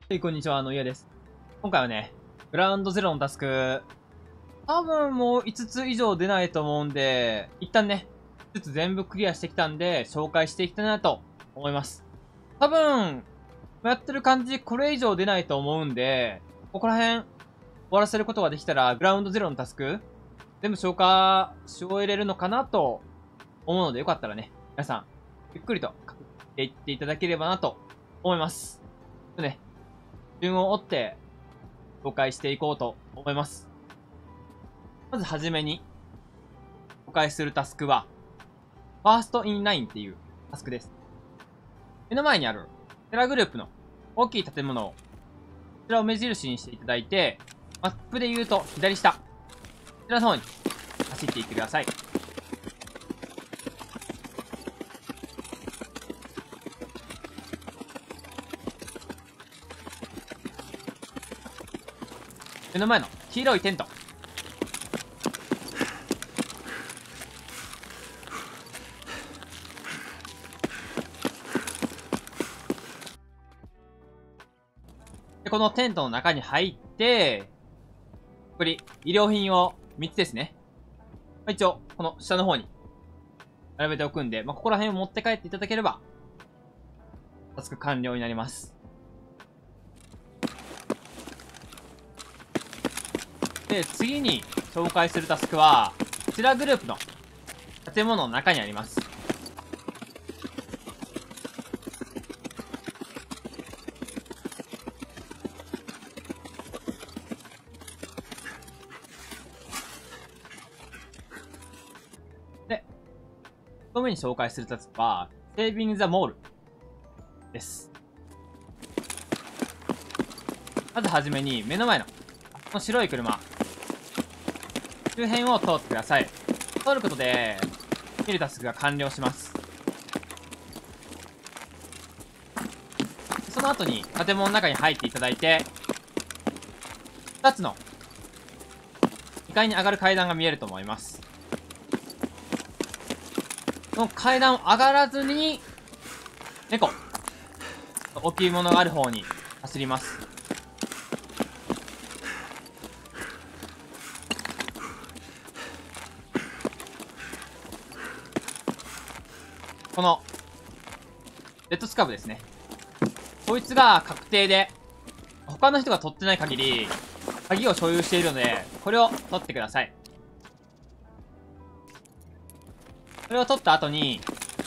はい、こんにちは、イヤです。今回はね、グラウンドゼロのタスク、多分もう5つ以上出ないと思うんで、一旦ね、5つ全部クリアしてきたんで、紹介していきたいなと思います。多分、やってる感じ、これ以上出ないと思うんで、ここら辺、終わらせることができたら、グラウンドゼロのタスク、全部消化し終えれるのかなと思うので、よかったらね、皆さん、ゆっくりと書いていっていただければなと思います。でね、順を追って紹介していこうと思います。まずはじめに紹介するタスクは、ファーストインラインっていうタスクです。目の前にあるテラグループの大きい建物を、こちらを目印にしていただいて、マップで言うと左下、こちらの方に走っていってください。目の前の黄色いテント。で、このテントの中に入って、これ、医療品を3つですね。一応、この下の方に並べておくんで、ここら辺を持って帰っていただければ、タスク完了になります。で、次に紹介するタスクは、こちらグループの建物の中にあります。で、その上に紹介するタスクは、セービング・ザ・モールです。まずはじめに、目の前の、この白い車、周辺を通ってください。通ることで、見るタスクが完了します。その後に建物の中に入っていただいて、2つの2階に上がる階段が見えると思います。この階段を上がらずに、猫、大きいものがある方に走ります。この、レッドスカブですね。こいつが確定で、他の人が取ってない限り、鍵を所有しているので、これを取ってください。これを取った後に、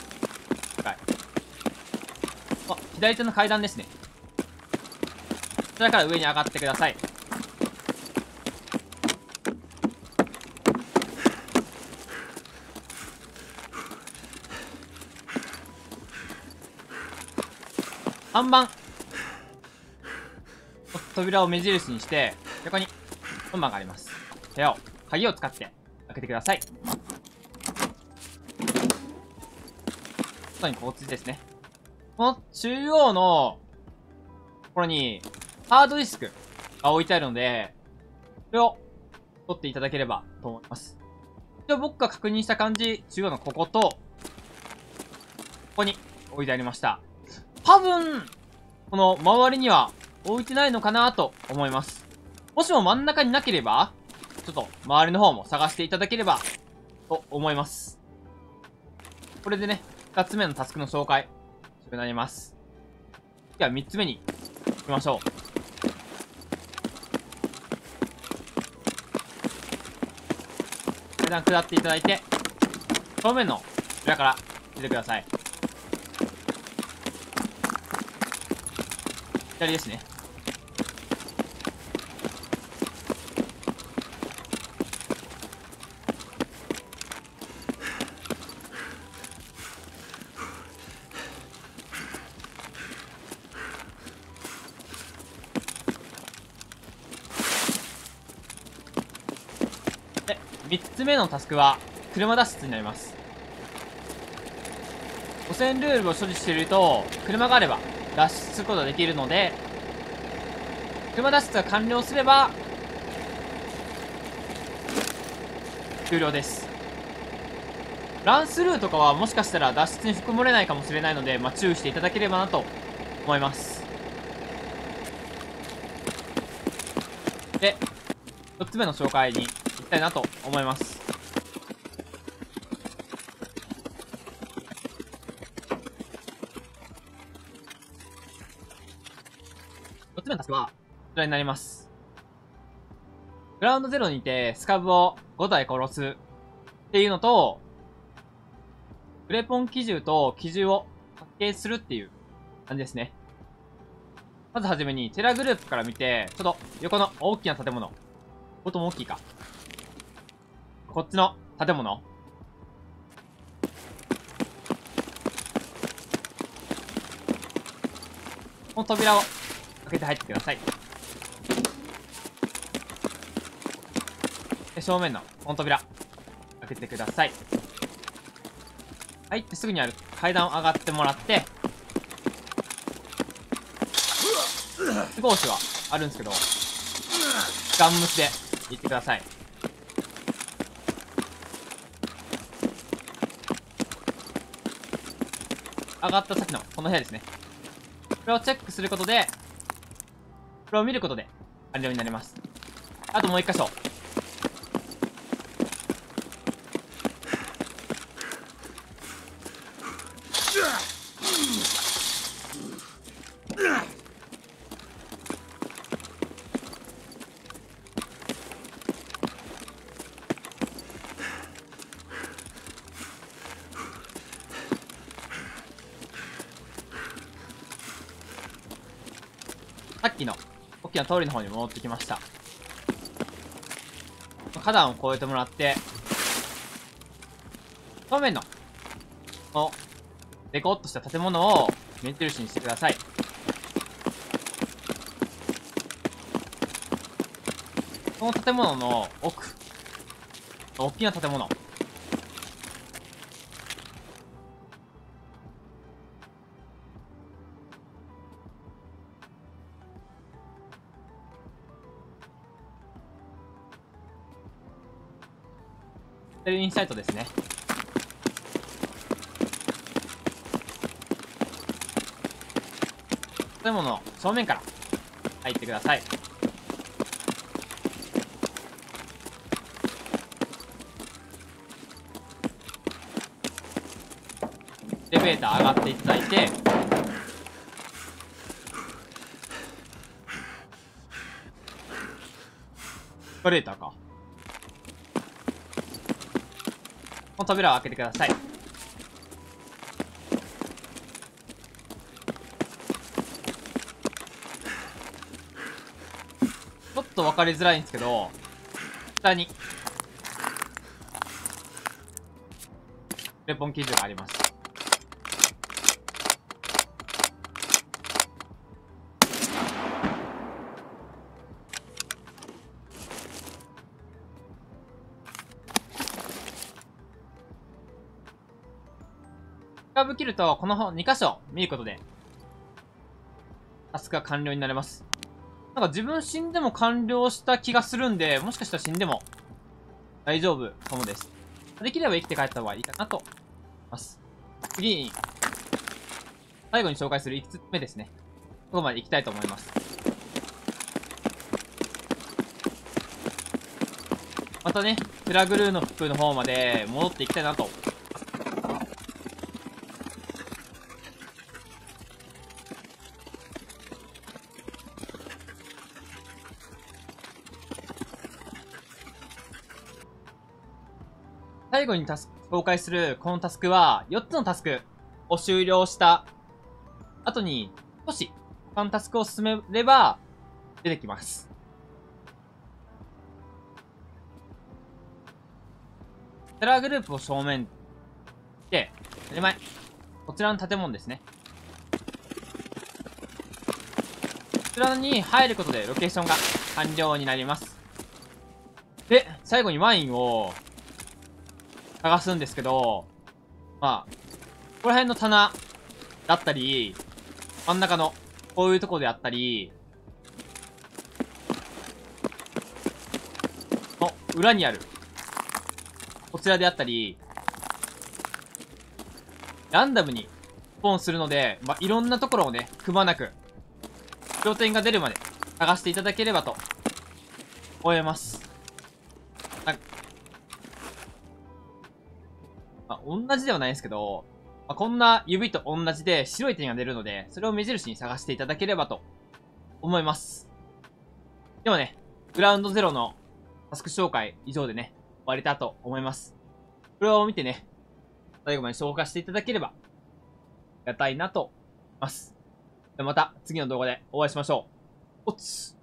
左手の階段ですね。こちらから上に上がってください。3番。扉を目印にして、横に4番があります。部屋を、鍵を使って開けてください。外に交通ですね。この中央のところに、ハードディスクが置いてあるので、これを取っていただければと思います。一応僕が確認した感じ、中央のここと、ここに置いてありました。多分、この周りには置いてないのかなと思います。もしも真ん中になければ、ちょっと周りの方も探していただければと思います。これでね、2つ目のタスクの紹介、となります。では3つ目に行きましょう。階段下っていただいて、正面の裏から出てください。左ですね。で、3つ目のタスクは、車脱出になります。汚染ルールを所持していると、車があれば脱出することができるので、車脱出が完了すれば、終了です。ランスルーとかはもしかしたら脱出に含まれないかもしれないので、注意していただければなと思います。 で、4つ目の紹介に行きたいなと思います。4つ目のタスクは、こちらになります。グラウンドゼロにて、スカブを5体殺すっていうのと、プレポン機銃と機銃を発見するっていう感じですね。まずはじめに、テラグループから見て、ちょっと横の大きな建物。こっとも大きいか。こっちの建物。この扉を開けて入ってください。で、正面のこの扉、開けてください。入ってすぐにある階段を上がってもらって、少しはあるんですけど、ガン無視で行ってください。上がった先のこの部屋ですね。これをチェックすることで、これを見ることで完了になります。あともう一箇所。さっきの大きな通りの方に戻ってきました。花壇を越えてもらって、正面の、この、デコッとした建物を目印にしてください。この建物の奥、大きな建物。インサイトですね。建物の正面から入ってください。エレベーター上がっていただいて、エスカレーターか。この扉を開けてください。ちょっと分かりづらいんですけど、下にレポン機銃があります。カーブ切ると、この2箇所見ることで、タスクが完了になります。なんか自分死んでも完了した気がするんで、もしかしたら死んでも大丈夫かもです。できれば生きて帰った方がいいかなと思います。次に、最後に紹介する5つ目ですね。ここまで行きたいと思います。またね、プラグルーの服の方まで戻っていきたいなと。最後に紹介するこのタスクは、4つのタスクを終了した後に、少し他のタスクを進めれば出てきます。テラーグループを正面で、手前、こちらの建物ですね。こちらに入ることでロケーションが完了になります。で、最後にワインを探すんですけど、まあ、ここら辺の棚だったり、真ん中のこういうところであったり、の裏にある、こちらであったり、ランダムにスポーンするので、まあ、いろんなところをね、くまなく、焦点が出るまで探していただければと終えます。同じではないんですけど、こんな指と同じで白い点が出るので、それを目印に探していただければと思います。ではね、グラウンドゼロのタスク紹介以上でね、終わりたと思います。これを見てね、最後まで消化していただければ、ありがたいなと思います。ではまた次の動画でお会いしましょう。おつ。